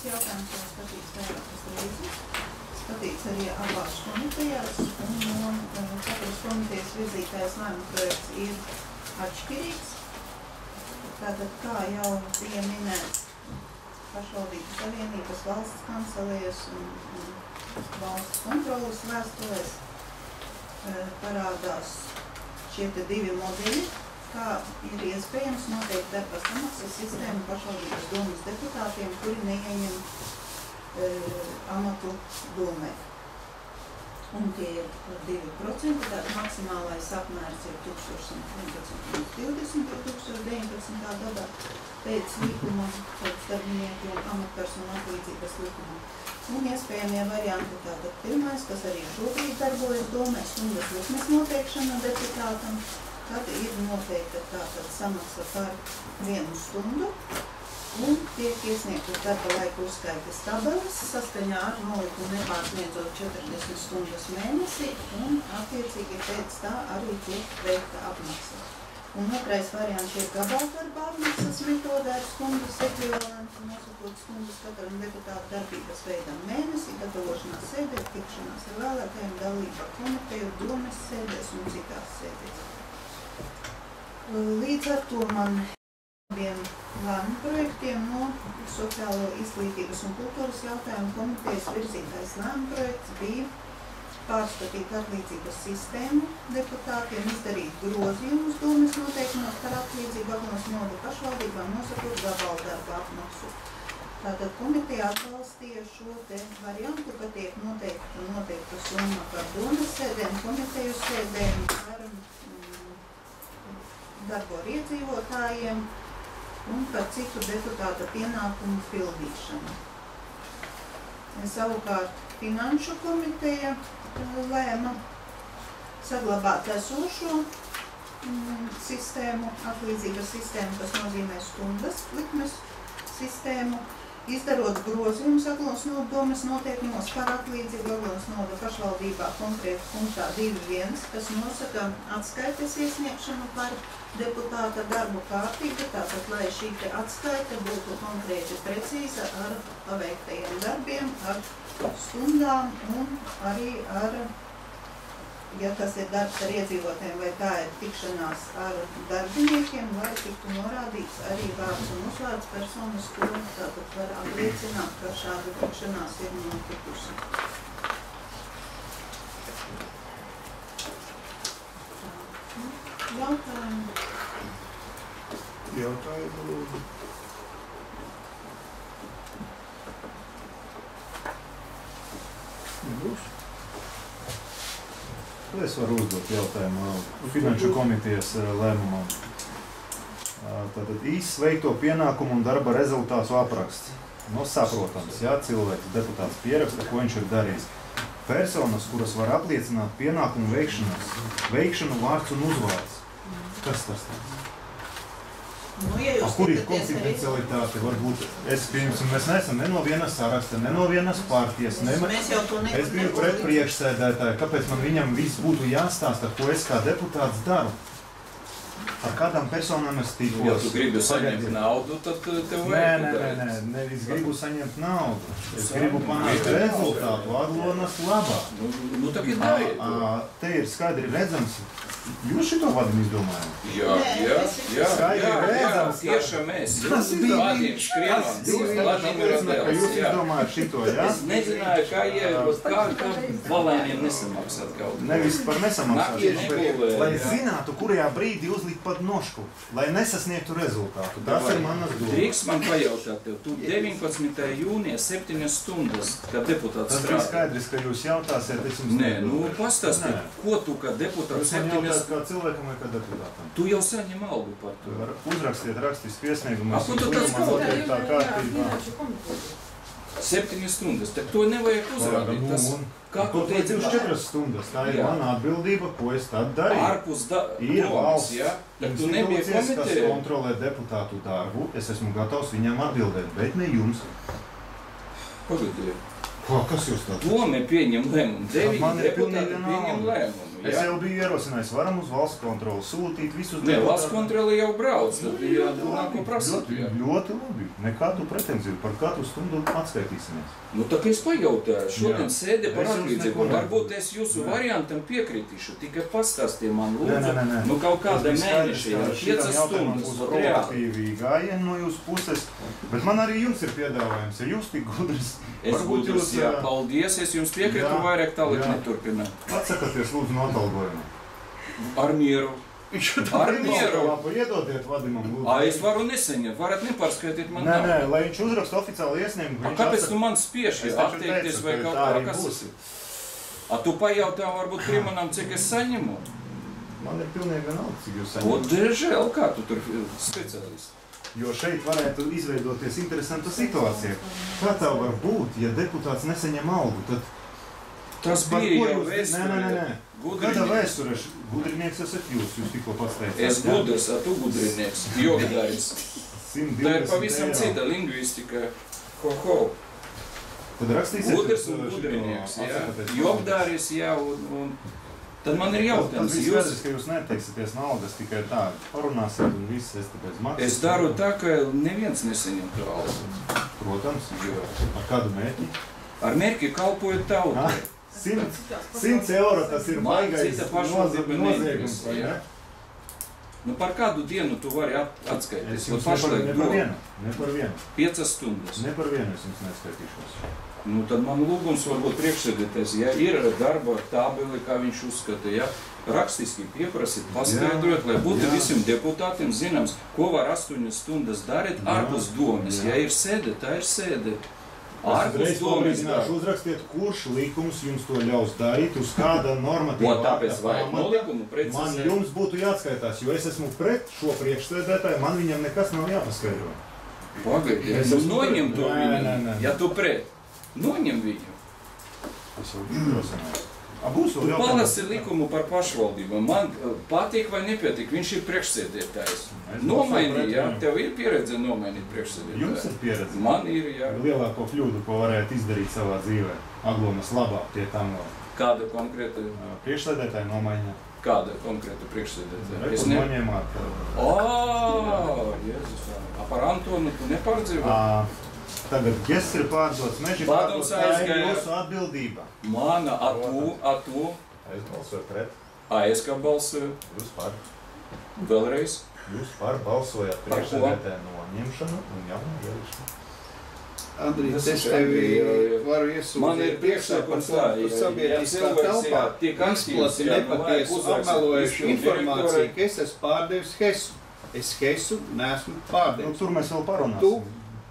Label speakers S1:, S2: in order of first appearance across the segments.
S1: jautājums jau skatīts vairākas reizes. Skatīts arī abās komitejās, un no katras komitejas virzītājs lēmuma projekts ir atšķirīgs. Tātad, kā jau bija minēts, pašvaldības savienības, valsts kancelējas un valsts kontrolas vēstulēs parādās šie te divi modeļi, kā ir iespējams noteikt darba samaksas sistēmu pašvaldības domas deputātiem, kuri neieņem amatu domē. Un tie ir 2%, tātad maksimālais apmērs ir 1120 2019. gadā pēc likuma, pēc darbinieku un amatpersonu atlīdzības likuma. Un iespējamie varianti tātad pirmais, kas arī šobrīd darbojas domē, stundas likmes noteikšana deputātam, tad ir noteikta tātad samaksa par 1 stundu un tiek iesniegtas darba laika uzskaites tabeles saskaņā ar nolikumu nepārsniedzot 40 stundas mēnesī un attiecīgi pēc tā arī tiek veikta apmaksa. Un otrais variants ir gabaldarba apmaksas metodē ar stundas ekvivalentu, nosakot stundas katram deputātu darbības veidam mēnesī, gatavošanās sēdē, tikšanās ar vēlētājiem, dalība komiteju, domes sēdēs un citās sēdēs. Līdz ar to man abiem lēmumu projektiem no Sociālo izglītības un kultūras jautājumu komitejas virzītais lēmumu projekts bija pārskatīt atlīdzības sistēmu deputātiem, izdarīt grozījumus domes noteikumos par atlīdzību apmaksu nodu pašvaldībām, nosakot gabaldarba apmaksu. Tātad komiteja atbalstīja šo te variantu, ka tiek noteikta summa par domas sēdēm, komiteju sēdēm, par darbu ar iedzīvotājiem un par citu deputāta pienākumu pildīšanu. Savukārt Finanšu komiteja lēma saglabāt esošo sistēmu, atlīdzības sistēmu, kas nozīmē stundas likmes sistēmu, izdarot grozījumus atlos nodu domes noteikumos par atlīdzību atlos nodu pašvaldībā konkrēti punktā 2.1, kas nosaka atskaites iesniegšanu par deputāta darbu kārtību, tātad, lai šī atskaite būtu konkrēti precīza ar paveiktajiem darbiem, ar stundām un arī ar, ja tas ir darbs ar iedzīvotājiem vai tā ir tikšanās ar darbiniekiem, lai tiktu norādīts arī vārds un uzvārds personas, ko tātad var apliecināt, ka šāda tikšanās ir notikusi. Jautājumi?
S2: Jautājumi, lūdzu. Nebūs? Es varu uzdot jautājumu Finanšu komitejas lēmumam. Tātad īsts veikto pienākumu un darba rezultātu apraksts. Saprotams, jā, cilvēks, deputāts pieraksta, ko viņš ir darījis. Personas, kuras var apliecināt pienākumu veikšanu vārds un uzvārds. Kas tas tāds? Kur ir konfidencialitāte? Varbūt es piemēram, mēs neesam ne no vienas saraksta, ne no vienas partijas. Es biju pret priekšsēdētāju, kāpēc man viņam viss būtu jāstāsta, ko es kā deputāts daru? Ar kādām personām es tikos?
S3: Ja tu gribi saņemt naudu, tad tev vajag darīt.
S2: Nē, nevis gribu saņemt naudu. Es gribu panākt rezultātu Aglonas labā.
S3: Nu, tā ir darīt.
S2: Te ir skaidri redzams. Jūs šito vadim izdomājat?
S3: Jā.
S2: Skaidri redzams.
S3: Tieši mēs. Vadim skrienam.
S2: Jūs izdomājat šito, jā?
S3: Es nezināju, kā valēniem nesamaksāt kaut.
S2: Nevis par nesamaksāt, lai zinātu, kurajā brīdī uzlikt pat nošku, lai nesasniegtu rezultātu. Tas ir manas domas.
S3: Drīkst man pajautāt tev, tu 19. jūnijā 7 stundas, kā deputāts strādā.
S2: Tas bija skaidrs, ka jūs jautāsiet, es jums
S3: Nē, nu pastāstīt, ko tu kā deputāts 7
S2: kā cilvēkam vai kā deputātam.
S3: Tu jau saņem algu par to.
S2: Uzrakstiet rakstisku iesniegumu.
S3: Ko tu tas kaut?
S2: Tā kārtībā.
S3: 7 stundas, tad to nevajag uzrādīt. Kā tu teici?
S2: 4 stundas. Tā ir mana atbildība, ko es tad darīju.
S3: Ārpus
S2: ir valsts
S3: institūcijas,
S2: kas kontrolē deputātu darbu. Es esmu gatavs viņam atbildēt, bet ne jums.
S3: Pagadiet.
S2: Kas jūs tā?
S3: Dome pieņem lēmumu. 9 deputāti pieņem lēmumu.
S2: Es jau biju ierosinājis, varam uz valsts kontroli sūtīt visus
S3: Nē, valsts kontroli jau brauc, tad jādomā, ko prasīt.
S2: Ļoti labi. Nekādu pretenziju, par katru stundu atskaitīsimies.
S3: Nu, tā kā es pajautāju, šodien sēdē par atlīdzību, varbūt es jūsu variantam piekritīšu, tikai pastāstīju man lūdzu, nu kaut kāda mēneša, 5 stundas,
S2: būs proaktīvi gājieni no jūsu puses, bet man arī jums ir piedāvājums, ja jūs tik gudrs.
S3: Es gudrs, jā, paldies, es jums piekritu, vairāk tālāk neturpināt.
S2: Atsakaties lūdzu no atalgojuma.
S3: Ar mieru. Ar mieru.
S2: Iedodiet vadimam lūdzu.
S3: Es varu nesaņemt, varat nepārskaitīt man
S2: nav. Nē, lai viņš uzraksta oficiāli iesniegumu.
S3: Kāpēc tu man spieši atteikties vai kaut kā, kas tas ir? Tu pajautā varbūt Krimanam, cik es saņemu?
S2: Man ir pilnīgi vienalga, cik jūs saņemat.
S3: O, diržēl, kā tu tur speciālisti?
S2: Jo šeit varētu izveidoties interesanta situācija. Kā tā var būt, ja deputāts nesaņem algu, tad...
S3: Tas bija jau vēsturē.
S2: Nē. Kādā vēsturē? Gudrinieks esat jūs tikko pats teicāt.
S3: Es gudrs, a tu gudrinieks, jogdāris. Tā ir pavisam cita lingvistika. Ho.
S2: Tad rakstīsiet...
S3: Gudrs un gudrinieks, jā. Jogdāris, jā, un... Tad man ir jautājums.
S2: Tas ir skaidrs, ka jūs neteiksieties naudas tikai tā, parunāsiet un viss, es tāpēc maksāšu.
S3: Es daru tā, ka neviens nesaņem to algu.
S2: Protams, jo ar kādu mērķi?
S3: Ar mērķi kalpojot tautai.
S2: 100 eiro tas ir baigais noziegums, vai ne?
S3: Nu par kādu dienu tu vari atskaities?
S2: Es jums ne par vienu.
S3: 5 stundas.
S2: Ne par vienu es jums neskaitīšos.
S3: Nu, tad man lūgums varbūt priekšsēdētājs, ja ir darba tabeli, kā viņš uzskata, ja rakstiski pieprasīt, paskaidrot, lai būtu visiem deputātiem zināms, ko var 8 stundas darīt ārpus domas. Ja ir sēde, tā ir sēde. Ārpus domas darīt.
S2: Uzrakstiet, kurš likums jums to ļaus darīt, uz kāda normatīva
S3: tāpēc vajag no likumu precizēt.
S2: Man jums būtu jāatskaitās, jo es esmu pret šo priekšsēdētāju, man viņam nekas nav jāpaskaidro.
S3: Pagaidi, noņem to viņam, ja tu pret. Noņem viņu.
S2: Es jau ierosināju.
S3: Tu palasi likumu par pašvaldību. Man patīk vai nepatīk, viņš ir priekšsēdētājs. Nomainī, jā, tev ir pieredze nomainīt priekšsēdētāju.
S2: Jums ir pieredze?
S3: Man ir, jā.
S2: Lielāko kļūdu, ko varētu izdarīt savā dzīvē. Aglonas labā pie tam vēl.
S3: Kāda konkrēta?
S2: Priekšsēdētāja nomaiņa.
S3: Kāda konkrēta priekšsēdētāja?
S2: Es noņēmāt.
S3: Jēzus. Par Antonu tu nepārdzīvo?
S2: Tagad gess ir pārdots, meži pārdots, tā ir jūsu atbildība.
S3: Mana, a tu?
S2: Es balsoju pret.
S3: Es kā balsoju?
S2: Jūs par.
S3: Vēlreiz?
S2: Jūs par balsojat priekšsēdētāju noņemšanu un jaunu ielišanu.
S4: Andrīs, es tevi varu iesūdzēt.
S3: Man ir priekšsēkums tā,
S4: ja sabiedriskā telpā izplati nepatiesu apmelojušu informāciju, ka es esmu pārdevis Hesu. Es Hesu neesmu pārdevis.
S2: Tur mēs vēl parunāsim.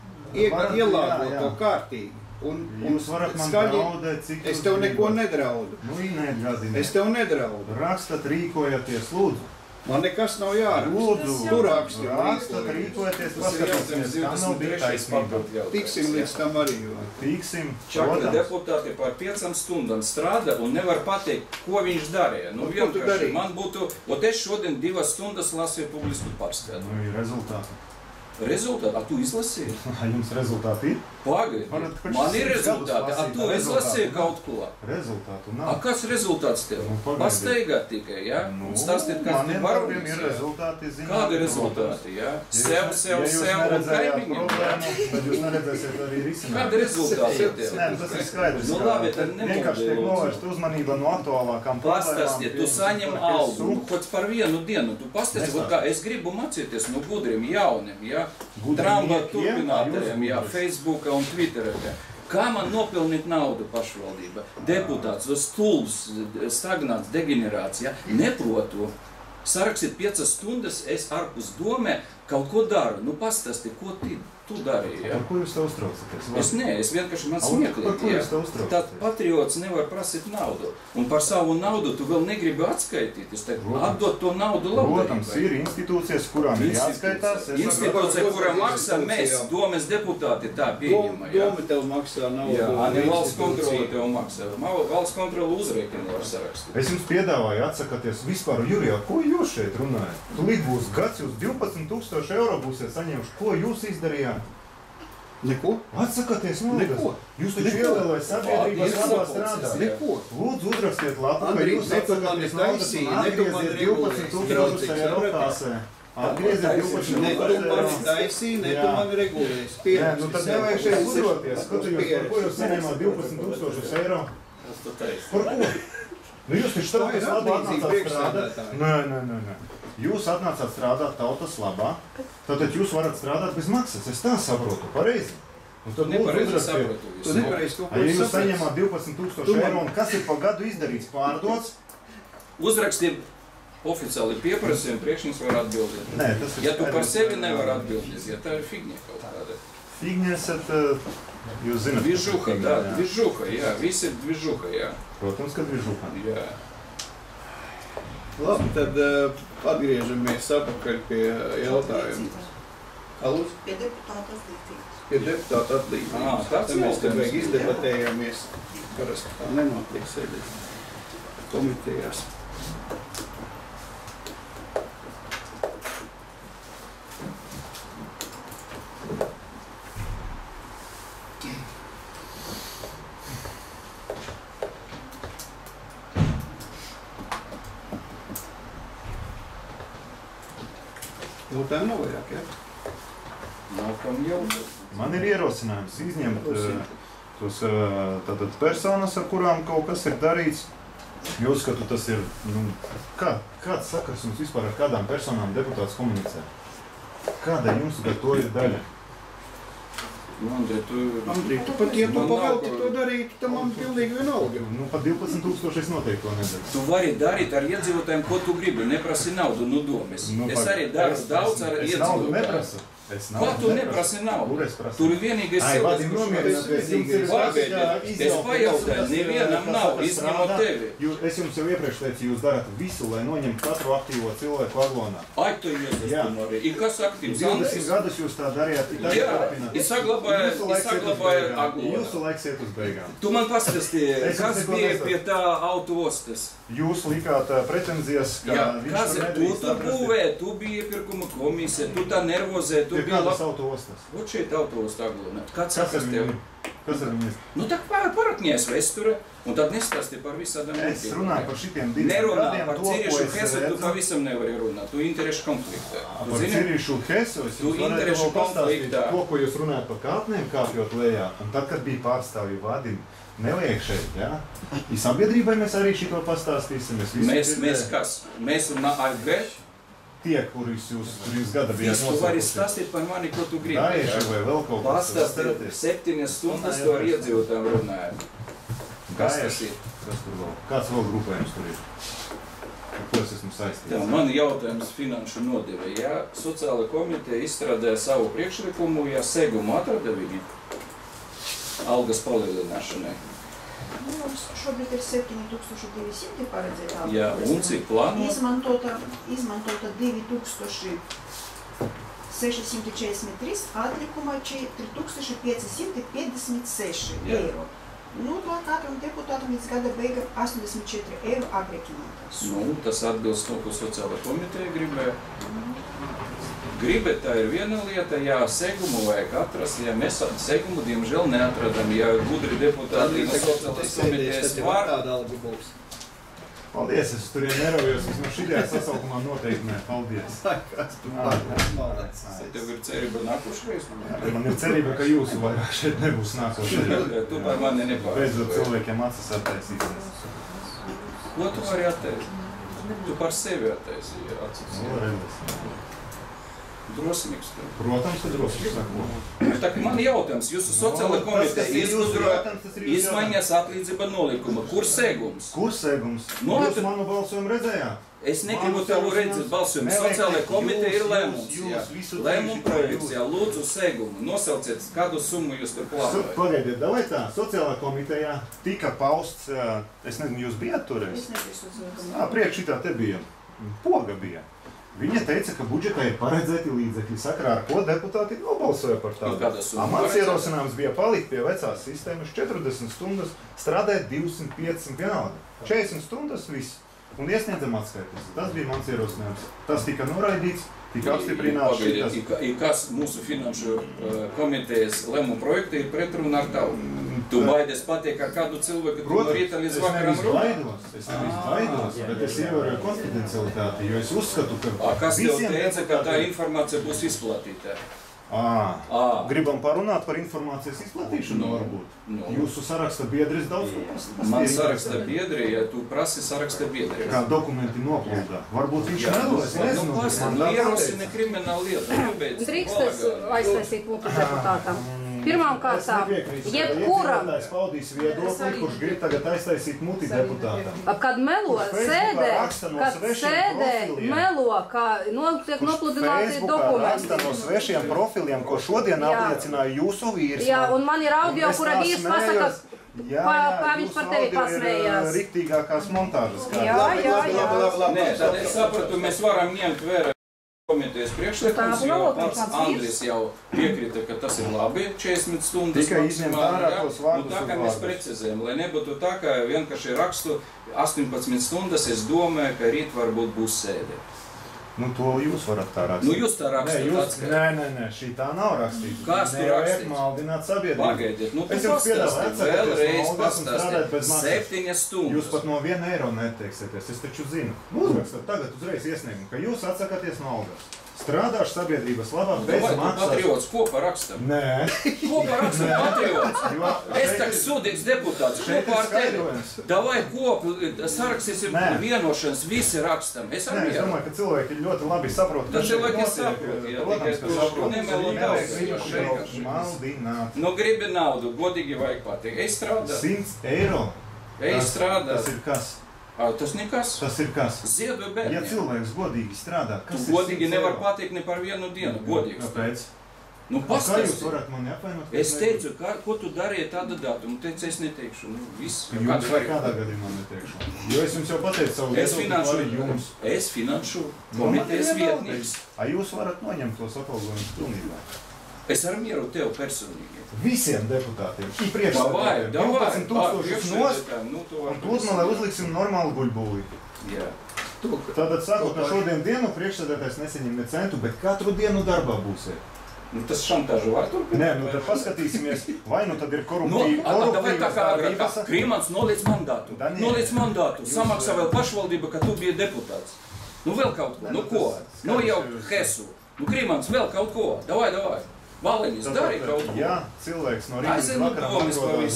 S4: Ielāgo to kārtīgi.
S2: Jūs varat man draudēt, cik
S4: es tev neko nedraudu.
S2: Nu, neatgādiniet.
S4: Es tev nedraudu.
S2: Rakstat, rīkojaties, lūdzu.
S4: Man nekas nav jāraksta.
S2: Lūdzu,
S4: tu raksti.
S2: Rakstat, rīkojaties, paskatīsimies, kā nav bija taisnība.
S4: Tiksim līdz tam arī.
S2: Tiksim,
S3: Čakli deputāti par 5 stundām strādā un nevar pateikt, ko viņš darīja. Nu, vienkārši man būtu, es šodien 2 stundas lasīju publisku pārskatu.
S2: Nu, ir rezultāti.
S3: Rezultāti? Tu izlasīji?
S2: Jums rezultāti ir?
S3: Pagaidi, man ir rezultāti. Tu izlasīji kaut ko?
S2: Rezultātu nav.
S3: Kas rezultāts tev? Pastaigāt tikai, jā? Stāstīt, kas tev varonīgs, jā?
S2: Ir rezultāti, zināt.
S3: Kādi rezultāti, jā? Sev un kaimiņiem.
S2: Tad jūs neredzēsiet arī risināt.
S3: Kādi rezultāti tev?
S2: Nē, tas ir skaidrs.
S3: Nu labi, tad
S2: vienkārši tiek novērst uzmanība no aktuālākām problēmām.
S3: Pastāstiet, tu saņem algu, kaut par vienu dienu. Tu pastāstiet, kā es gribu mācīties no gudriem jauniem, jā? Tramba turpinātājiem, jā, Facebookā un Twitterā. Kā man nopelnīt naudu pašvaldība? Deputāts, stulbs, stagnāts, degenerāts, jā? Neprotu. Sarakstīt 5 stundas, es ārpus domē kaut ko daru. Nu pastāsti, ko tu darīji, jā?
S2: Par ko jūs te uztraucaties?
S3: Es vienkārši man smieklīgi,
S2: par ko jūs te uztraucaties?
S3: Tad patriots nevar prasīt naudu. Un par savu naudu tu vēl negribi atskaitīt. Es teiktu, atdot to naudu labdarībai.
S2: Protams, ir institūcijas, kurām ir jāatskaitās.
S3: Institūcija, kurām maksā mēs, domes deputāti, tā pieņemā.
S4: Doma tev maksā naudu.
S3: Jā, ne valsts kontrole tev maksā. Valsts kontrole uzrēķina var sarakstīt.
S2: Es jums piedāvāju atsakaties vispār, Jurijā, ko jūs šeit runājat? Tulīt būs gads, jūs 12 000 eiro būsiet saņēmuši. Ko jūs izdarījāt?
S4: Neko.
S2: Atsakāties naudas.
S4: Neko.
S2: Jūs taču ievēlējat sabiedrības labā strādāt.
S4: Neko.
S2: Lūdzu, uzrakstiet lapu, ka
S4: Andrij,
S2: jūs
S4: ne tu man
S2: atsakāties naudas un
S4: taisīji, ne tu man
S2: atgrieziet
S4: regulēsi.
S2: 12,000 eiro kasē. Atgrieziet 12,000
S4: Ne tu
S2: eiro.
S4: man taisīji, ne tu man regulēsi.
S2: Nē, nu tad nevajag šeit uzroties. Ko jūs saņēmāt 12,000 eiro? Par ko? Nu jūs taču tautas labā atnācāt strādāt. Nē. Jūs atnācāt strādāt tautas labā, tātad jūs varat strādāt bez maksas. Es tā saprotu, pareizi. Un tad
S3: Nepareizi saprotu.
S4: Tu nepareizi kaut ko
S2: Ja jūs
S4: saprati.
S2: saņemat 12,000 eiro un kas ir pa gadu izdarīts, pārdots?
S3: Uzrakstīt oficiāli pieprasījumu, priekš jums var atbildēt.
S2: Nē, tas ir
S3: Ja tu par
S2: skaidrs.
S3: sevi nevar atbildēt, ja tā ir figņa kaut kāda.
S2: Figņa esat, jūs zināt.
S3: Dvižuha,
S2: figņa,
S3: tā,
S2: jā.
S3: dvižuha, jā, visi ir dvižuha, jā.
S2: Protams, ka dvižuha.
S3: Jā.
S4: Labi, tad atgriežamies atpakaļ pie jautājuma. Alus?
S1: Pie deputāta atlīdzības.
S4: Pie deputāta atlīdzības.
S3: Tāds
S4: Tad mēs te
S3: jautājums.
S4: beig izdebatējāmies. Parasti tā nenotiek sēdēt komitejās. Jautājumu nav vairāk, jā?
S3: Nav kam jautāt.
S2: Man ir ierosinājums izņemt tos tātad personas, ar kurām kaut kas ir darīts. Jūs skatu, tas ir, nu, kāds sakars jums vispār ar kādām personām deputāts komunicē? Kāda jums gar to ir daļa?
S3: Andrij,
S4: Andrij, tu pat, ja tu pavelti to darītu, tam man pilnīgi vienalga.
S2: Nu, pat 12,000 es noteikti to nedaru.
S3: Tu vari darīt ar iedzīvotājiem, ko tu gribi, neprasi naudu no domas.
S2: Nu,
S3: Es arī daru daudz ar
S2: Es naudu
S3: iedzīvotājiem.
S2: neprasu.
S3: Ko tu neprasi naudu?
S2: Kur es prasu?
S3: Tur ir vienīgais
S2: Vadim, nomierināties, jums ir
S3: Es pajautāju, nevienam nav, izņemot tevi.
S2: Es jums jau iepriekš teicu, jūs darat visu, lai noņemtu katru aktīvo cilvēku vagonā.
S3: Ai, tu iesastum arī. Ir kas aktīvs?
S2: 20 gadus jūs tā darījāt,
S3: Jā, es saglabāju aglu.
S2: Jūsu laiks iet uz beigām.
S3: Tu man pastāstīji,
S2: Es
S3: kas
S2: jums neko
S3: bija
S2: nesaku.
S3: pie tā autoostas?
S2: Jūs likāt pretenzijas, ka
S3: Jā,
S2: viņš
S3: kas
S2: tur
S3: tu
S2: nedrīkst atrast.
S3: būvēji, tu biji iepirkuma komisija, tu tā nervozēji, tu
S2: Pie
S3: biji
S2: kādas
S3: labi.
S2: autoostas?
S3: Ot šeit autoosta aglūna. Kāds
S2: Kas ar
S3: sakas tev?
S2: viņu? Kas ar viņu?
S3: Nu tā parakņies vēsture, un tad nestāsti par visādām
S2: Es runāju par šitiem diviem
S3: Nerunā
S2: gadiem,
S3: par
S2: to, ko
S3: Cirišu
S2: es
S3: Hesu, tu
S2: redzu.
S3: pavisam nevari runāt. Tu interešu konfliktā. Tu
S2: Par
S3: zini?
S2: Cirišu Hesu es
S3: Tu
S2: jums varētu
S3: interešu
S2: vēl pastāstīt
S3: konfliktā.
S2: to, ko jūs runājat par kāpnēm kāpjot lejā. Un tad, kad bija pārstāvju Vadim, neliek šeit, jā? I sabiedrībai mēs arī šito pastāstīsim.
S3: Mēs kas? Mēs un AFG?
S2: Tie, kurus jūs gada bijāt
S3: Visu vari
S2: nosaukuši.
S3: stāstīt par mani, ko tu gribi.
S2: Gājuši vai vēl kaut kas.
S3: Pastāstīt 7 stundas to ar iedzīvotājiem runājam. Kas tas ir?
S2: Kas tur vēl? Kāds vēl grupējums tur ir? Ar ko es esmu saistīts?
S3: Tā, man jautājums finanšu nodeve. Ja sociāla komiteja izstrādāja savu priekšlikumu, ja segumu atrada viņi algas palielināšanai.
S1: Mums šobrīd ir 7,200 paredzētā.
S3: Jā, un cik plāno?
S1: Izmantota 2,643, atlikuma 4,556
S3: Jā.
S1: eiro. Nu, tā katram deputātam līdz gada beigām 84 eiro aprēķinātās.
S3: Nu, tas atbilst to, ko sociāla komiteja gribēja. Gribēt, tā ir viena lieta, ja segumu vajag atrast, ja mēs segumu diemžēl neatradam, ja gudri deputāti no sociālās komitejas var.
S4: Tāda alga būs.
S2: Paldies, es tur neraujos, vismaz šitajā sasaukumā noteikti nē. Paldies.
S4: Kas tu malēc?
S3: Tev ir cerība nākošreiz?
S2: Man ir cerība, ka jūsu vairāk šeit nebūs nākošajā.
S3: Tu par mani nepārāk.
S2: Beidzot cilvēkiem acis attaisīsies.
S3: Ko tu vari attaisīt? Tu par sevi attaisīji acis.
S2: Nu, redzēs.
S3: Drosmīgs tev.
S2: Protams, ka drosmīgs sako.
S3: Tā kā man jautājums, jūsu sociāla
S2: Nu, tas,
S3: komiteja
S2: kas ir jūsu
S3: izgudroja
S2: jautājums, tas ir jūsu
S3: izmaiņas atlīdzība nolikuma. Kur segums?
S2: Kur segums?
S3: Nu,
S2: Jūs
S3: tad-
S2: manu balsojumu redzējāt?
S3: Es negribu tev redzēt balsojumu. Sociālā komiteja ir lēmums. Jā. Lēmuma projekts, jā. Lūdzu segumu. Nosauciet, kādu summu jūs tur plānojat.
S2: Pagaidiet, davai tā, sociālā komitejā tika pausts, es nezinu, jūs bijāt toreiz?
S1: Es nebiju sociālā
S2: Priekš šitā te bija, poga bija. Viņa teica, ka budžetā ir paredzēti līdzekļi, sakarā ar ko deputāti nobalsoja par
S3: Nu,
S2: tādu.
S3: kāda summa
S2: Mans
S3: paredzēta?
S2: ierosinājums bija palikt pie vecās sistēmas 40 stundas, strādāt 250 vienalga. 40 stundas viss. Un iesniedzam atskaites. Tas bija mans ierosinājums. Tas tika noraidīts, tika apstiprināts šitas.
S3: Kas mūsu finanšu komitejas lēmuma projekta ir pretruna ar tavu? Tu baidies patiek ar kādu cilvēku, tu no rīta līdz vakaram runā?
S2: Es nevis baidos, bet es ievēroju konfidencialitāti, jo es uzskatu, ka
S3: Kas tev teica, ka tā informācija būs izplatīta?
S2: Gribam parunāt par informācijas izplatīšanu, varbūt? Jūsu saraksta biedris daudz ko pastāstīja.
S3: Man saraksta biedri, ja tu prasi saraksta biedri.
S2: Kā dokumenti noplūdā. Varbūt viņš nedos, es nezinu.
S3: Ierosina krimināla lieta.
S5: Drīkst es aiztaisīt mūsu deputātam. Pirmām kārtām, jebkura,
S2: paudīs viedokli, kurš grib tagad aiztaisīt muti deputātam.
S5: Kad melo sēdē, melo, kā tiek nopludināti dokumenti.
S2: Raksta no svešiem profiliem, ko šodien apliecināja jūsu vīrs.
S5: Jā, un man ir audio, kura vīrs pasaka, kā viņš par tevi pasmējās.
S2: Riktīgākās montāžas.
S5: Jā.
S3: Nē, tad es sapratu, mēs varam ņemt vērā komitejas priekšlikums, jo pats Andris jau piekrita, ka tas ir labi, 40 stundas maksimāli, un tā kā mēs precizējam, lai nebūtu tā, ka vienkārši rakstu 18 stundas, es domāju, ka rīt varbūt būs sēde.
S2: Nu, to jūs varat tā rakstīt.
S3: Jūs tā rakstīt.
S2: Nē, šī tā nav rakstīta.
S3: Kas tu rakstīt?
S2: Maldināt sabiedrību.
S3: Pagaidiet, tu pastāsti, vēlreiz pastāsti, 7 stundas.
S2: Jūs pat no 1 eiro neteiksieties, es taču zinu. Uzrakstat tagad uzreiz iesniegumu, ka jūs atsakaties no algas. Strādāšu sabiedrības labā bez maksas.
S3: Patriots kopā rakstam.
S2: Nē.
S3: Kopā rakstam patriots. Es tak sūdīgs deputāts kopā ar tevi. Davai kopu, sarakstīsim vienošanas, visi rakstam. Es ar mieru.
S2: Es domāju, ka cilvēki ļoti labi saprot.
S3: Tā cilvēki saprot, jā. Tikai tu nemelo daudz.
S2: Maldināt.
S3: Nu gribi naudu, godīgi vajag patiek. Es strādā.
S2: 100 eiro.
S3: Es strādā.
S2: Tas ir kas?
S3: Tas nekas.
S2: Tas ir kas?
S3: Ziedu bērniem.
S2: Ja cilvēks godīgi strādā, kas
S3: tu godīgi nevar pateikt ne par vienu dienu. Godīgs.
S2: Kāpēc?
S3: Nu,
S2: kā jūs varat mani apvainot?
S3: Es teicu, ko tu darīji tādu datumu. Teicu, es neteikšu. Nu, viss.
S2: Jums kādā gadījumā neteikšu. Jo es jums jau pateicu savu viedokli.
S3: Es finanšu komitejas vietnieks.
S2: Jūs varat noņemt tos atalgojumus pilnībā?
S3: Es ar mieru tev personīgi.
S2: Visiem deputātiem. I priekšsēdētājiem. 12,000 nost. Un plūd man, lai uzliksim normālu guļbūli.
S3: Jā.
S2: Tātad sakot, no šodien dienu priekšsēdētājs nesaņem ne centu, bet katru dienu darbā būsiet.
S3: Nu, tas šantāžu var turpināt?
S2: Nē, nu tad paskatīsimies, vai nu tad ir koruptīvas darbības.
S3: Krīmans noliec mandātu. Noliec mandātu. Samaksā vēl pašvaldība, ka tu biji deputāts. Nu vēl kaut ko. Nu ko? Nu jau Hesu. Nu Krīmans vēl kaut ko. Davai. Valiņas, dari kaut ko.
S2: Ja cilvēks no rīta līdz vakaram atrodas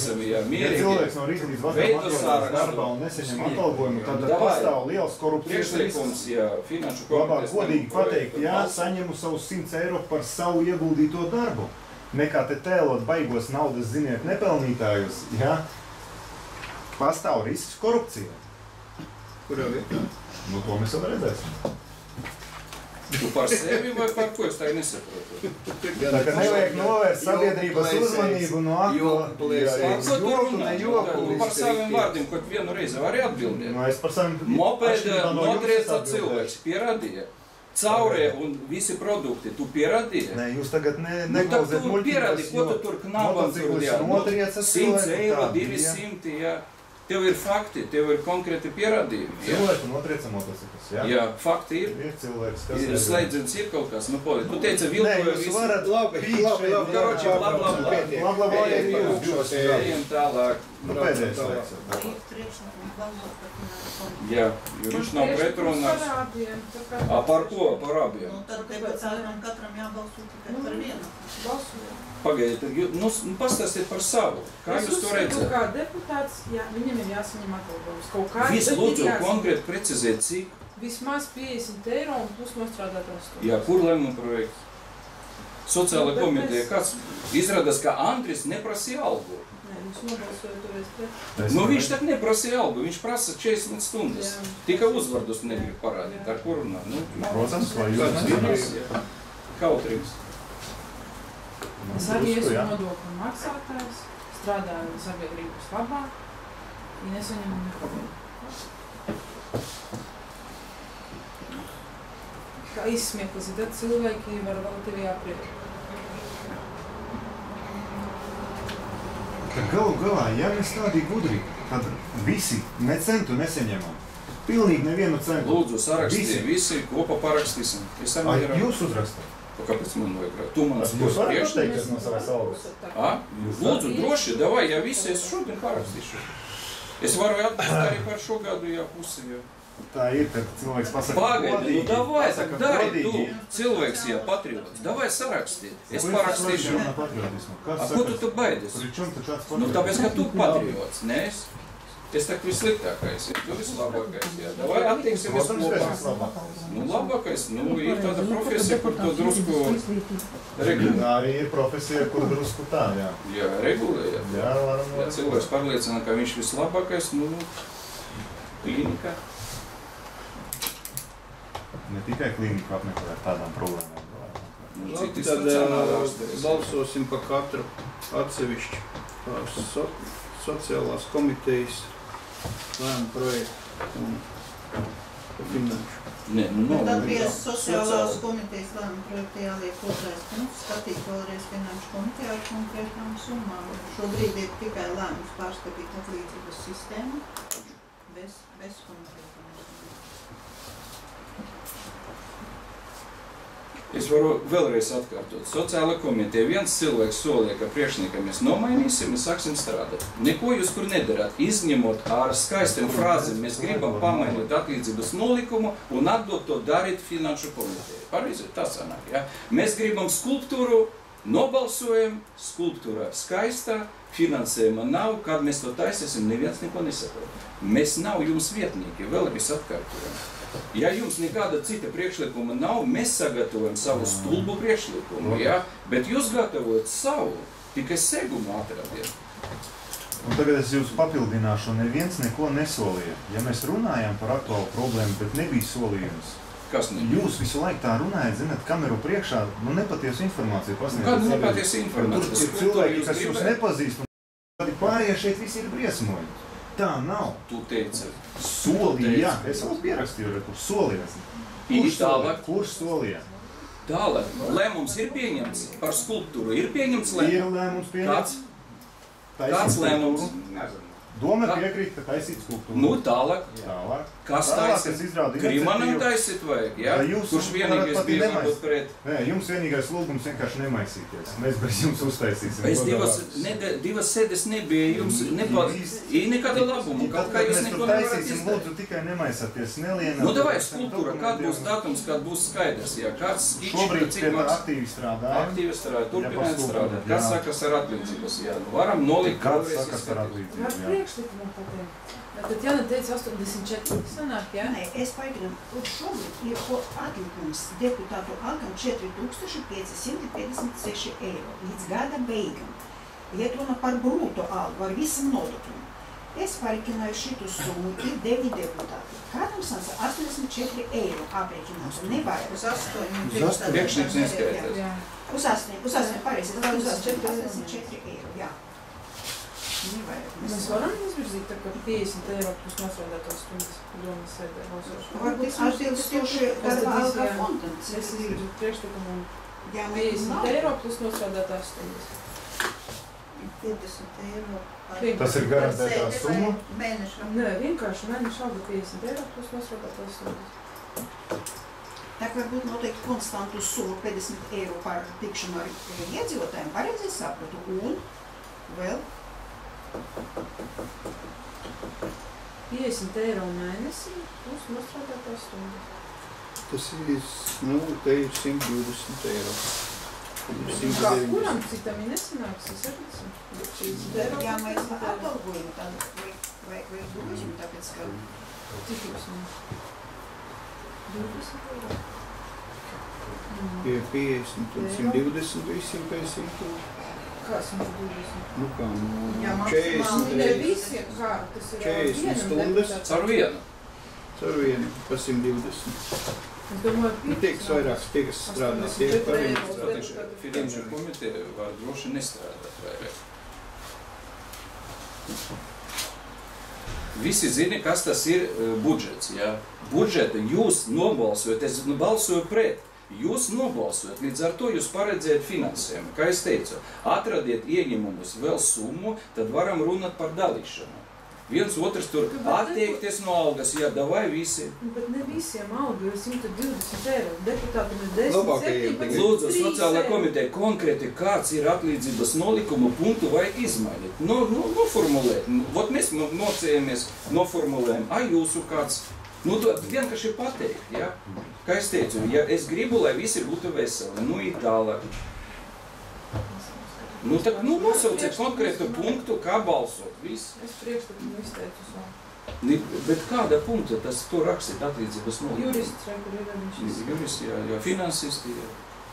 S2: darbā un nesaņem atalgojumu, tad pastāv liels korupcijas risks. Labāk godīgi pateikt, jā, saņemu savus 100 eiro par savu ieguldīto darbu. Nekā te tēlot baigos naudas, ziniet, nepelnītājus, jā. Pastāv risks korupcijai.
S4: Kurā vietā?
S2: Nu, to mēs vēl redzēsim.
S3: Tu par sevi vai par ko es tagad nesaprotu?
S2: Tā kā nevajag novērst sabiedrības uzmanību no
S3: joku, par saviem vārdiem, kaut vienu reizi vari atbildēt.
S2: No, es par saviem...
S3: Mopēda notrieca cilvēks, pierādīja. Caurē un visi produkti, tu pierādīji?
S2: Nē, jūs tagad neklausēt muļķības,
S3: tu pierādīji, ko tu tur knabam tur, jā. 100 eiro, 200, jā. Tev ir fakti, tev ir konkrēti pierādījumi.
S2: Cilvēku notrieca motociklus, jā?
S3: Jā, fakti ir.
S2: Ir cilvēks, kas
S3: ir. Slēdziens ir kaut kas, nu poli. Tu teici, vilkoja visu.
S2: Nē, jūs varat
S3: Karoči, blablabla. Ejam tālāk.
S2: Nu, pēdējais laiks.
S3: Jā, jo viņš nav pretrunās. Par ko? Par abiem.
S1: Nu, tad katram jābalso tikai par vienu.
S3: Pagaidiet, nu pastāstiet par savu. Kā jūs to redzat?
S6: Kā deputāts, jā, viņam ir jāsaņem atalgojums. Kaut kā
S3: viss lūdzu konkrēti precizēt, cik?
S6: Vismaz 50 eiro un plus nostrādāt 8.
S3: Jā, kur lēmuma projekts? Sociāla komiteja, kāds izrādās, ka Andris neprasīja algu.
S6: Nē, viņš nobalsoja toreiz pret.
S3: Nu viņš tak neprasīja algu, viņš prasa 40 stundas. Tikai uzvardus negrib parādīt, ar kur runā.
S2: Protams, vai jūs nezinās?
S3: Kautrīgs.
S6: Es arī esmu nodokļu maksātājs, strādāju sabiedrības labā, ja nesaņemu neko. Kā izsmieklis, tad cilvēki var vēl tevi apriet.
S2: Galu galā, ja mēs tādi gudri, tad visi ne centu nesaņemam. Pilnīgi nevienu centu.
S3: Lūdzu, sarakstiet, visi kopā parakstīsim.
S2: Jūs uzrakstāt?
S3: Kāpēc man vajag? Tu man
S2: Jūs varat pateikt no savas algas?
S3: Lūdzu, droši, davai, ja visi es šodien parakstīšu. Es varu atbildēt arī par šo gadu, jā, pusi, jā.
S2: Tā ir, kad cilvēks pasaka
S3: Pagaidi, nu davai,
S2: pasaka
S3: dari tu,
S2: godīgi.
S3: cilvēks, jā, patriots. Davai sarakstīt, es parakstīšu. Ko tu baidies? Nu, tāpēc, ka tu patriots, ne es? Es tā kā vissliktākais, tu vislabākais, jā. Davai attieksimies kopā. Nu, labākais, nu, ir tāda profesija, kur to drusku regulē.
S2: Arī ir profesija, kur drusku tā, jā.
S3: Jā, regulē, jā.
S2: Jā, varam.
S3: Ja cilvēks pārliecina, ka viņš vislabākais, nu, klīnika.
S2: Ne tikai klīniku apmeklē ar tādām problēmām.
S3: Citi
S4: Tad
S3: stacionāri ārstēs.
S4: balsosim par katru atsevišķi par sociālās komitejas lēmumu projektu un finanšu.
S3: Nē, nu,
S1: Tad pie sociālās komitejas lēmuma projekta jāliek otrais punkts, skatīt vēlreiz finanšu komitejā ar konkrētām summām. Šobrīd ir tikai lēmums pārskatīt atlīdzības sistēmu bez konkrētām.
S3: Es varu vēlreiz atkārtot. Sociāla komiteja viens cilvēks solīja, ka priekšniekam mēs nomainīsim, mēs sāksim strādāt. Neko jūs kur nedarāt, izņemot ar skaistiem frāzēm, mēs gribam pamainīt atlīdzības nolikumu un atdot to darīt finanšu komiteju. Pareizi, tā sanāk, ja? Mēs gribam skulptūru, nobalsojam, skulptūra skaistā, finansējuma nav, kad mēs to taisīsim, neviens neko nesaprot. Mēs nav jums vietnieki, vēlreiz atkārtojam. Ja jums nekāda cita priekšlikuma nav, mēs sagatavojam savu stulbu priekšlikumu, ja? Bet jūs gatavojat savu, tikai segumu atradiet.
S2: Un tagad es jūs papildināšu, neviens neko nesolīja. Ja mēs runājam par aktuālu problēmu, bet nebija solījums.
S3: Kas nebija?
S2: Jūs visu laiku tā runājat, zināt, kameru priekšā, nu nepatiesu informāciju pasniedzat.
S3: Kāda nepatiesa informācija?
S2: Tur ir cilvēki, kas jūs nepazīst, un pārējie šeit visi ir briesmoļi. Tā nav.
S3: Tu teici.
S2: Solīja, jā, es vēl pierakstīju, kur solīja. Kurš solīja?
S3: Tālāk, lēmums ir pieņemts par skulptūru. Ir pieņemts lēmums.
S2: Ir lēmums pieņemts.
S3: Kāds lēmums?
S2: Doma piekrīt, ka taisīt skulptūru.
S3: Nu, tālāk. Kas taisīt? Krimanam taisīt vajag, jā? Kurš vienīgais bija varbūt pret?
S2: Nē, jums vienīgais lūgums vienkārši nemaisīties. Mēs bez jums uztaisīsim.
S3: Es divas sēdes nebija jums nekāda labuma. Kaut kā jūs neko nevarat izdarīt.
S2: Lūdzu, tikai nemaisāties, nelienā.
S3: Nu, davai, skulptūra, kād būs datums, kad būs skaidrs, jā? Kāds skičs,
S2: šobrīd
S3: cik maks?
S2: aktīvi strādājam.
S3: Aktīvi strādājam, turpināt strādāt. Kas sakas ar atlīdzības, jā? Nu, varam nolikt.
S2: Kāds sakas ar atlīdzības, jā?
S6: Tad Jana teica 84, sanāk, jā?
S1: Nē, es paigrinu, kur šobrīd ir atlikums deputātu algam 4556 eiro līdz gada beigam. Iet runa par brūto algu ar visam nodokļiem. Es parekināju šitu summu, ir 9 deputāti. Kādam sansa 84 eiro aprēķinās, nevairāk. Uz 8.
S3: Priekšnieks neskaitās.
S1: Uz 8, pareizi, uz 84 eiro, jā.
S6: Mēs varam izvirzīt tā, ka 50 eiro plus nosrādātās stundas domas sēdē balsošanu.
S1: Varbūt atbildes tieši darba alga fonda.
S6: Es izvirzu priekšlikumu 50 eiro plus nosrādātās stundas.
S1: 50 eiro.
S2: Tas ir garantētā summa?
S1: Mēnešam.
S6: Nē, vienkārši mēneša alga 50 eiro plus nosrādātās stundas.
S1: Tā kā varbūt noteikti konstantu summu 50 eiro par tikšanu ar iedzīvotājiem, pareizi sapratu, un vēl
S6: 50 eiro mēnesī plus nostrādātās stundas.
S4: Tas ir, nu, te ir 120 eiro.
S6: Kā kuram citam ir nesanāks, es arī
S1: jā, mēs atalgojam tādu, vai grožam, tāpēc, ka...
S6: Cik jūs man? 20 eiro?
S4: Pie 50 un 120 visiem pēc 100.
S6: Kā 120?
S4: Nu kā,
S1: Jā,
S4: 40
S6: Ne visiem, kā tas ir
S4: 40 stundas.
S3: Caur vienu.
S4: Caur vienu pa 120.
S6: Es domāju,
S4: Nu, tie, kas vairāk, tie, kas strādā, tie par vienu strādā.
S3: Finanšu komiteja var droši nestrādāt vairāk. Visi zina, kas tas ir budžets, jā? Budžeta jūs nobalsojat, es balsoju pret. Jūs nobalsojat, līdz ar to jūs paredzējat finansējumu. Kā es teicu, atradiet ieņemumus vēl summu, tad varam runāt par dalīšanu. viens otrs tur attiekties no algas, jā, davai visi.
S6: Bet ne visiem alga, jo 120 eiro, deputātam ir 10, 17,
S3: Lūdzu, sociālā komiteja konkrēti kāds ir atlīdzības nolikuma punktu vajag izmainīt. Noformulēt. Vot mēs mocējamies, noformulējam, jūsu kāds. To vienkārši pateikt, ja? Kā es teicu, ja es gribu, lai visi būtu veseli, ir tālāk. Nosauciet konkrētu punktu, kā balsot. Viss.
S6: Es priekšlikumu izteicu savu.
S3: Bet kāda punkta tas to rakstīt atlīdzības nolikumu?
S6: Jurists, kur ir viņš.
S3: Jurists, jā, finansisti, jā.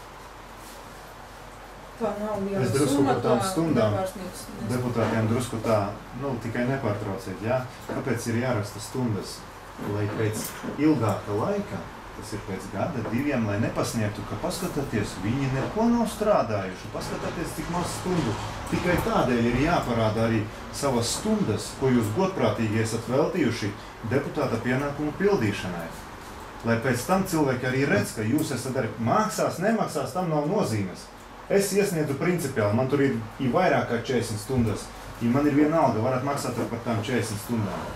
S6: Tā nav liela
S2: es drusku
S6: summa,
S2: par tām stundām
S6: nepārsniegs.
S2: deputātiem drusku tā, tikai nepārtrauciet, jā? Kāpēc ir jārasta stundas, lai pēc ilgāka laika, tas ir pēc gada, 2, lai nepasniegtu, ka paskatāties, viņi neko nav strādājuši, paskatāties, cik maz stundu. Tikai tādēļ ir jāparāda arī savas stundas, ko jūs godprātīgi esat veltījuši deputāta pienākumu pildīšanai. Lai pēc tam cilvēki arī redz, ka jūs esat arī maksās, nemaksās, tam nav nozīmes. Es iesniedzu principiāli, man tur ir vairāk kā 40 stundas, ja man ir viena alga, varat maksāt par tām 40 stundām.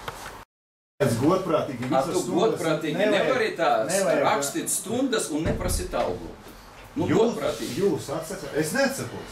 S2: Es godprātīgi visas
S3: stundas. Tu godprātīgi nevari rakstīt stundas un neprasīt algu.
S2: Jūs atsakāt? Es neatsakos.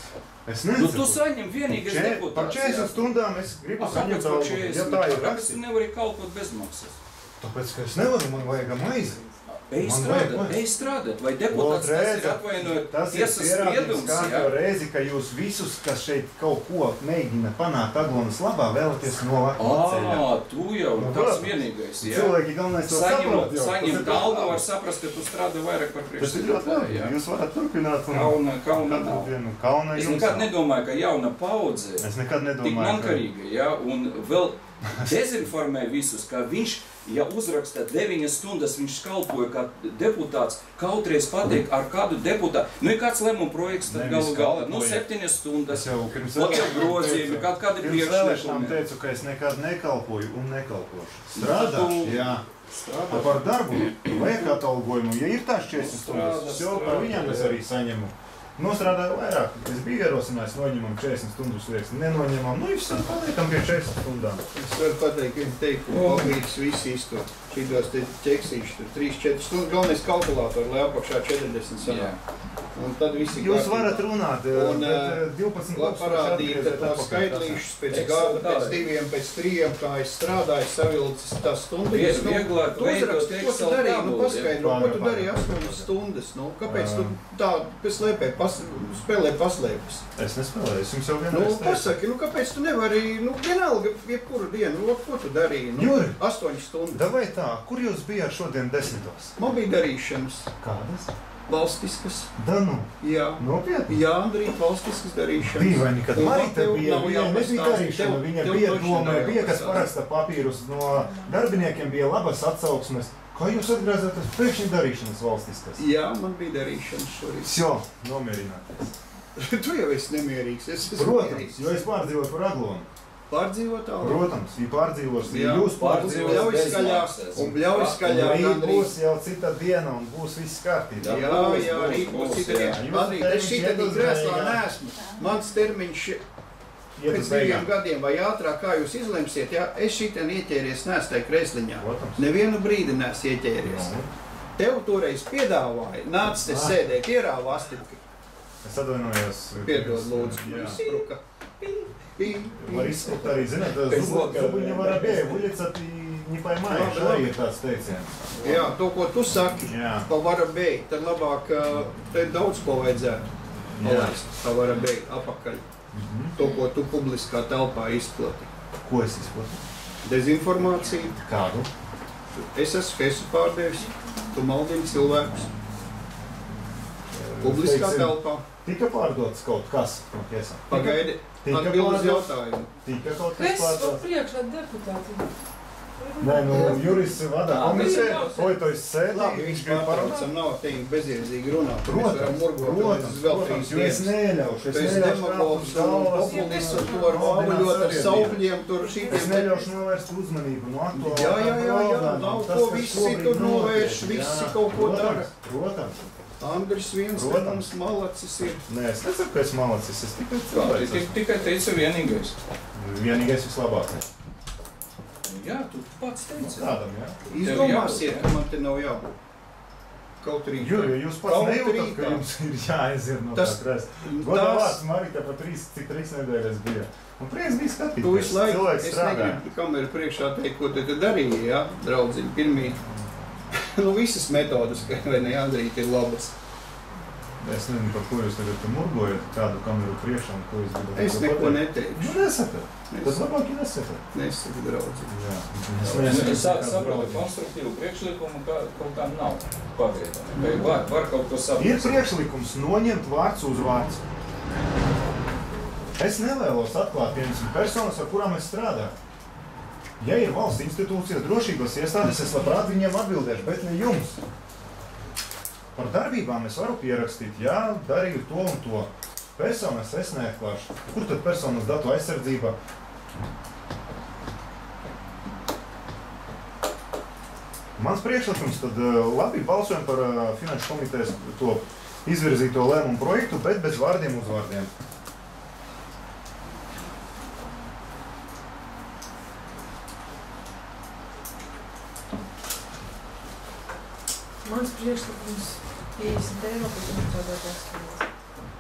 S3: Tu saņem vienīgais deputāts.
S2: Par 40 stundām es gribu saņemt algu. Ja tā ir
S3: Kāpēc tu nevari kalpot bez maksas?
S2: Tāpēc, ka es nevaru, man vajag maizi.
S3: Ej strādāt, vai deputāts tas ir atvainojot tiesas spriedums,
S2: jā? Reizi, ka jūs visus, kas šeit kaut ko mēģina panākt Aglonas labā, vēlaties novākt ceļā.
S3: Tu jau tas vienīgais, jā.
S2: Cilvēki galvenais to saprot.
S3: Saņemt algu var saprast, ka tu strādā vairāk par priekšsēdētāju, jā.
S2: Jūs varat turpināt.
S3: Kauna nav. Es nekad nedomāju, ka jauna paudze tik mankarīga, jā, un vēl dezinformē visus, ka viņš, ja uzraksta 9 stundas, viņš kalpoja kā deputāts, kautreiz pateikt ar kādu deputātu. Ir kāds lēmuma projekts, tad gala, 7 stundas, otru grozījumi, kādi priekšlikumi.
S2: Pirms vēlēšanām teicu, ka es nekad nekalpoju un nekalpošu. Strādāšu, jā. Par darbu vajag atalgojumu. Ja ir tās 40 stundas, jau par viņām es arī saņemu. Nostrādāju vairāk. Es biju ierosinājis, noņemam 40 stundas liekas, nenoņemam. Viss paliekam pie 40 stundām.
S4: Es varu pateikt, ka viņi teikt, ka palīdz visi iztur. Šīdos te ķeksīši, tur 3-4 stundas, galvenais kalkulātori, lai apakšā 40 sanāk. Un tad visi
S2: jūs varat runāt,
S4: un 12 parādīt tās skaitlīšus pēc gada, pēc 2, pēc 3, kā es strādāju, savilcis tās stundas.
S3: Vieglāk
S4: veidot Excel tabulu. Ko tu darīji? Paskaidro, ko tu darīji 8 stundas? Kāpēc tu tā slēpē, spēlē paslēpes?
S2: Es nespēlēju, es jums jau vienreiz teicu.
S4: Pasaki, kāpēc tu nevari, vienalga, jebkuru dienu, ko tu darīji?
S2: Juri,
S4: 8 stundas.
S2: Davai tā, kur jūs bijāt šodien 10?
S4: Man bija darīšanas.
S2: Kādas?
S4: Valstiskas.
S2: Danu?
S4: Jā.
S2: Nopietni?
S4: Jā, Andrīt, valstiskas darīšanas.
S2: Dīvaini, kad Marita bija, viņa nebija darīšana, viņa bija domē, bija, kas paraksta papīrus no darbiniekiem, bija labas atsauksmes. Kā jūs atgrāzāties pēkšņi darīšanas valstiskas?
S4: Jā, man bija darīšanas šorīt.
S2: Sjō, nomierināties.
S4: Tu jau esi nemierīgs, es esmu
S2: Protams,
S4: mierīgs.
S2: jo es pārdzīvoju par Aglonu.
S4: Pārdzīvot tālāk?
S2: Protams, ja pārdzīvos, ja jūs pārdzīvos,
S4: bļauj skaļāk, un bļauj skaļāk,
S2: Rīt būs jau cita diena un būs viss kārtībā.
S4: Jā, rīt būs cita diena. Andrīt, es šitādī grēslā neesmu. Mans termiņš pēc 2 gadiem vai ātrāk, kā jūs izlemsiet, jā, es šitien ieķēries neesmu tai kresliņā. Nevienu brīdi neesmu ieķēries. Tev toreiz piedāvāja, nāc te sēdēt, ierāva astipki.
S2: Es atvainojos.
S4: Piedod, lūdzu, izspruka.
S2: Var izsprukt arī, zināt, zubu не воробей, улица ты не поймаешь, arī ir tāds teiciens.
S4: Jā, to, ko tu saki, pa varabēji, tad labāk te daudz ko vajadzētu palaist, pa varabēji, apakaļ. To, ko tu publiskā telpā izplati.
S2: Ko es izplatu?
S4: Dezinformāciju.
S2: Kādu?
S4: Es esmu Hesu pārdevis, tu maldini cilvēkus. Publiskā telpā.
S2: Tika pārdots kaut kas no Hesa?
S4: Pagaidi, atbild uz jautājumu.
S2: Tika kaut kas pārdots?
S6: Kas priekšā deputāti?
S2: Nē, jurists vada komisiju, ko to es sēdī,
S4: viņš grib parunāt. Nav teikt beziedzīgi runāt.
S2: Protams, jo es neļaušu.
S4: Tu esi demagogs un populists un tu var vāvuļot ar saukļiem tur šitiem.
S2: Es neļaušu novērst uzmanību no aktuālā.
S4: Jā, nav ko visi tur novērš, visi kaut ko dara.
S2: Protams.
S4: Andris viens te mums malacis ir.
S2: Nē, es nesaku, ka es malacis, es tikai cilvēks.
S3: Tikai teicu vienīgais.
S2: Vienīgais vislabākais.
S3: Jā, tu pats teici.
S2: Tādam, jā.
S4: Izdomāsiet, ka man te nav jābūt. Kaut rīt.
S2: Jo jūs pats nejūtat, ka jums ir jāaiziet no tā krēsla. Godā vārds Marita pa 3 nedēļas bija. Un prieks bija skatīties.
S4: Tu visu laiku, es negribu kameru priekšā teikt, ko te darīji, jā, draudziņi. Pirmī, visas metodas, vai ne, Andrīt, ir labas.
S2: Es nezinu, par ko jūs tagad murgojat, kādu kameru priekšā un ko jūs gribat.
S4: Es neko neteikšu.
S2: Nesakat. Tas labāk ir nesakat.
S4: Nesakat, draudziņi.
S2: Jā.
S3: Es saprotu konstruktīvu priekšlikumu, kaut kā nav pagriedami. Vai var kaut ko saprast?
S2: Ir priekšlikums noņemt vārds uz vārds. Es nevēlos atklāt vienas personas, ar kurām es strādāju. Ja ir valsts institūcijas, drošības iestādes, es labprāt viņiem atbildēšu, bet ne jums. Par darbībām es varu pierakstīt, jā, darīju to un to. Personas es neatklāšu. Kur tad personas datu aizsardzība? Mans priekšlikums tad labi balsojam par Finanšu komitejas to izvirzīto lēmumu projektu, bet bez vārdiem uz vārdiem.
S6: Mans priekšlikums 50 eiro, kas man tādātās strādās.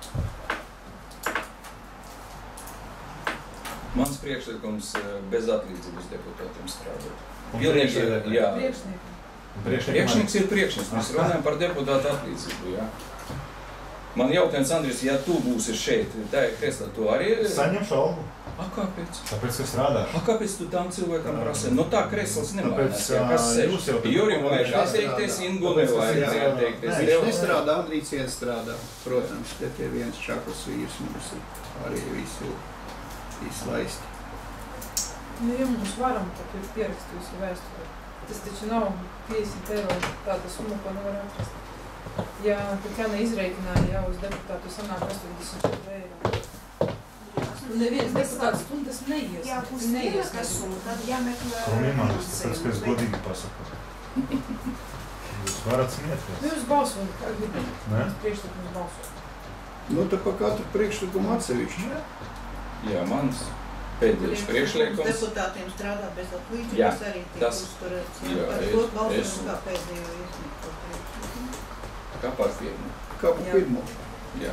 S3: Mans priekšlikums bez atlīdzības deputātiem strādāt. Pilnīgi, jā. Priekšnieks ir priekšnieks. Mēs runājam par deputātu atlīdzību, jā. Man jautājums, Andris, ja tu būsi šeit, tā ir kreslā, tu arī...
S2: Saņemšu algu.
S3: Kāpēc?
S2: Tāpēc, ka strādāšu.
S3: Kāpēc tu tam cilvēkam prasi? No tā kresls nemainās, kas sēž. Jurim vajag atteikties, Ingu nevajag atteikties.
S4: Viņš nestrādā, Andrīts vien strādā. Protams, te tie viens čakls vīrs mums ir arī visu izlaisti.
S6: Ja mums varam, tad ir pierakstījusi vēsturē. Tas taču nav 50 eiro tāda summa, ko nevar atrast. Ja Tatjana izreikināja jau uz deputātu sanāk 84 eiro. Neviens deputāts stundas neies.
S1: Jā, uz pierakstījumu, tad jāmeklē...
S2: Promimālis, tāpēc, ka es godīgi pasaku. Jūs varat smieties.
S6: Jūs balsojat, kā gribat.
S2: Ne?
S6: Priekšlikums balsojat.
S4: Nu, tad pa katru priekšlikumu atsevišķi.
S3: Jā, mans pēdējais priekšlikums.
S1: Deputātiem strādā bez atlīdzības arī tiek uzturēts. Par to balsojam kā pēdējo iesniegto priekšlikumu.
S3: Kā par pirmo.
S4: Kā par pirmo.
S3: Jā.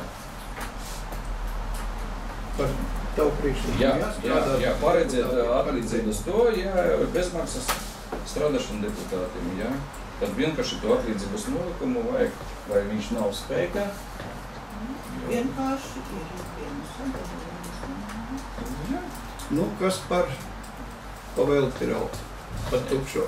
S4: Par tavu priekšlikumu.
S3: Jā, paredzēt atlīdzības to, jā, bezmaksas strādāšanu deputātiem, jā. Tad vienkārši to atlīdzības nolikumu vajag, vai viņš nav spējīgā.
S1: Vienkārši ir vienas.
S4: Nu, kas par pavēlti raut? Par tukšo.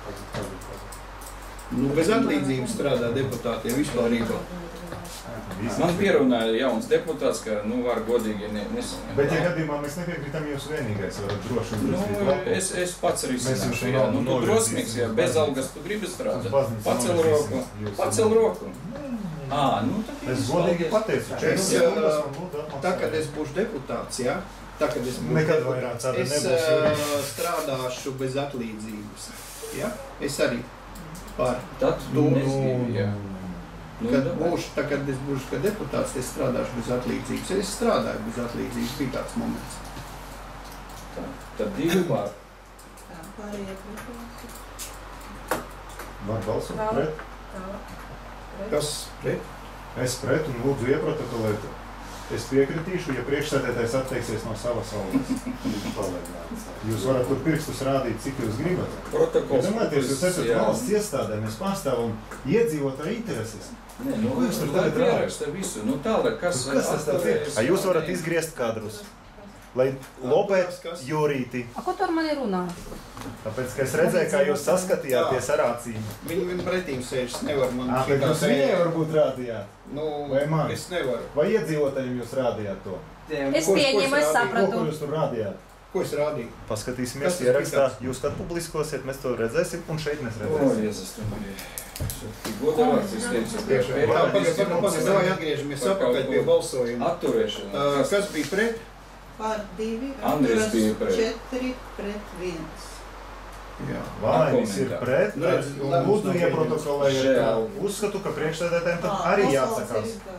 S4: Nu, bez atlīdzības strādā deputātiem vispārībā.
S3: Man pierunāja jauns deputāts, ka, var godīgi nesaņemt.
S2: Bet, ja gadījumā mēs nepiekritam, jūs vienīgais varat droši uzrakstīt.
S3: Es pats risināšu, jā. Tu drosmīgs, jā, bez algas tu gribi strādāt. Pacel roku. Pacel roku.
S2: Es godīgi pateicu.
S4: Tā, kad es būšu deputāts, jā,
S2: nekad vairāk tāda nebūs.
S4: Es strādāšu bez atlīdzības. Ja? Es arī par
S3: tad tu nezgribi, jā.
S4: Kad es būšu deputāts, es strādāšu bez atlīdzības. Es strādāju bez atlīdzības, bija tāds moments.
S3: Tad 2 pār.
S1: Tā, pārējie pret.
S2: Var balsot pret?
S4: Kas pret?
S2: Es pret un lūdzu ieprotokolēt. Es piekritīšu, ja priekšsēdētājs atteiksies no savas algas. Jūs varat tur pirkstus rādīt, cik jūs gribat.
S3: Protokols.
S2: Domājieties, jūs esat valsts iestādē, mēs pārstāvam iedzīvotāju intereses.
S3: Nē, jūs tur tagad pieraksta visu. Tālāk, kas
S2: tas tāds ir? Jūs varat izgriezt kadrus, lai lobēt Jurīti.
S5: Ko tu ar mani runā?
S2: Tāpēc, ka es redzēju, kā jūs saskatījāties ar acīm.
S4: Viņi pretīm sēžas, nevar man
S2: Bet jūs viņai varbūt rādījāt? Vai man?
S4: Es nevaru.
S2: Vai iedzīvotājiem jūs rādījāt to?
S5: Es pieņemu, es sapratu.
S2: Ko jūs tur rādījāt?
S4: Ko es rādīju?
S2: Paskatīsimies ierakstā. Jūs, kad publiskosiet, mēs to redzēsim, un šeit mēs redzēsim.
S3: Jēzus, tu bija. Godavārds, es teicu.
S4: Pagaid, atgriežamies apakaļ pie balsojuma.
S3: Atturēšana.
S4: Kas bija pret?
S1: Par 2,
S3: Andris bija pret.
S1: 4 pret 1.
S4: Jā.
S2: Vainis ir pret, un lūdzu ieprotokolējiet. Uzskatu, ka priekšsēdētājiem tad arī jāatsakās.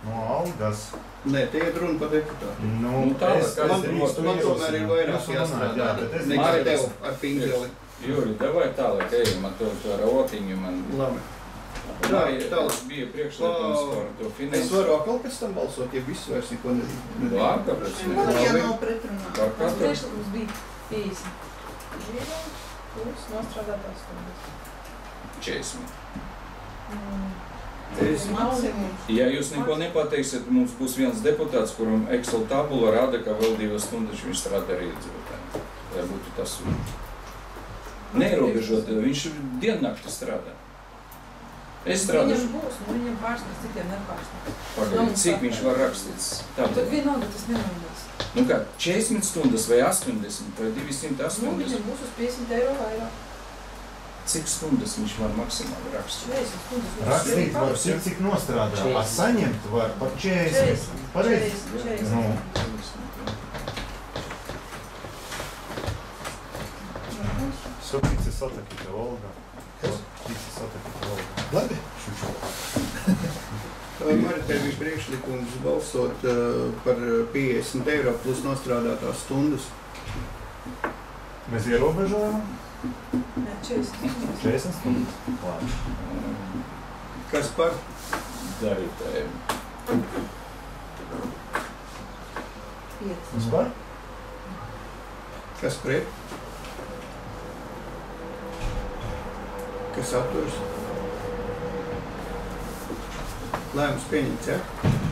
S2: no algas.
S4: Nē, tie ir runa par deputātu.
S3: Nu, tālāk,
S4: Man tomēr ir vairāk jāstrādā, nekā tev ar pingeli.
S3: Juri, davai tālāk ejam ar to ar otiņu man.
S4: Labi.
S3: Tālāk bija priekšlikums par to finansu.
S4: Es varu atkal pēc tam balsot, ja viss vairs neko nedara.
S3: Labi, kāpēc?
S1: Ja nav pretrunā.
S3: Par
S6: Tas
S3: katru?
S6: priekšlikums bija 50 eiro plus nostrādātās stundas.
S3: 40.
S1: Maksimums.
S3: Ja jūs neko nepateiksiet, mums būs viens deputāts, kuram Excel tabula rāda, ka vēl 2 stundas viņš strādā ar iedzīvotājiem. Lai būtu tas neierobežot, viņš diennakti strādā. Es strādāšu.
S6: Viņam būs, un viņam pārsniedz, citiem nepārsniedz.
S3: Pagaidīt, cik viņš var rakstīt?
S6: Tad vienalga tas nemainās.
S3: Nu kā, 40 stundas vai 80 vai 280?
S6: Nu, viņam būs uz 50 eiro vairāk.
S3: Cik stundas viņš var maksimāli rakstīt?
S6: 40 stundas.
S2: Rakstīt var cik nostrādā, a saņemt var par 40. Pareizi?
S6: 40.
S2: Nu. Satici satakite Olga.
S4: Kas?
S2: Tici satakite Olga.
S4: Labi. Man ir tev priekšlikums balsot par 50 eiro plus nostrādātās stundas.
S2: Mēs ierobežojam?
S6: Nē, 40.
S2: 40 stundas. Labi.
S4: Kas par?
S3: Darītājiem.
S2: Uz par?
S4: Kas pret? Kas atturas? Lēmums pieņemts, ja?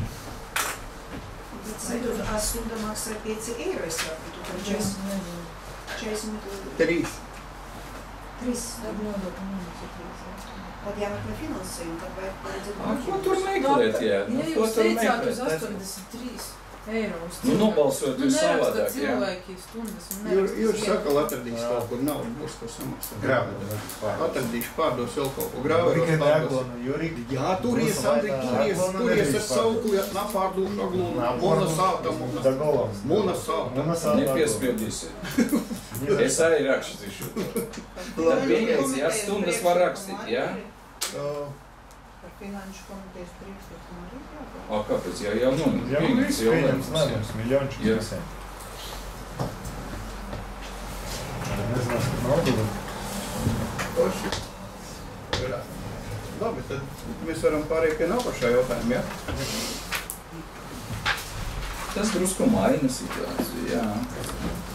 S1: A stunda maksā 5 eiro, es saprotu, tad 40.
S4: 3.
S1: 3.
S6: Tad nodokļu nemaksā 3.
S1: Tad jāmeklē finansējumu, tad vajag paredzēt.
S3: Ko tur meklēt, jā?
S6: Ja
S3: Ko
S6: jūs
S3: tur
S6: teicāt uz
S3: meklēt?
S6: 83 eiro uz
S3: Nu, nobalsot jūs savādāk, jā?
S6: cilvēki stundas un neraksta
S4: Jūras
S6: vienu.
S4: saka, atradīs kaut kur naudu, būs ko samaksāt.
S2: Grāvi.
S4: Atradīšu, pārdos vēl kaut ko. Grāvi,
S2: Tikai
S4: pārdos.
S2: neaglonu, Jurīgi.
S4: Jā, turies, Andri, turies ar saukli, napārdūšu aglonu. Muna sāta, muna sāta.
S3: Nepiespiedīsiet. Es arī rakstīšu. Tad pieņemts, jā, stundas var rakstīt, jā?
S1: Par finanšu komitejas priekšlikumu arī jāpārāk.
S3: A, kāpēc? Jā, nu,
S2: Jā,
S3: pieņemts,
S2: viss pieņems lēmums, miljončus
S3: Jā.
S2: visiem. Nezinu, naudu.
S4: Forši. Labi, tad mēs varam pārēt pie nākošā jautājuma, jā?
S3: Tas drusku maina situāciju, jā.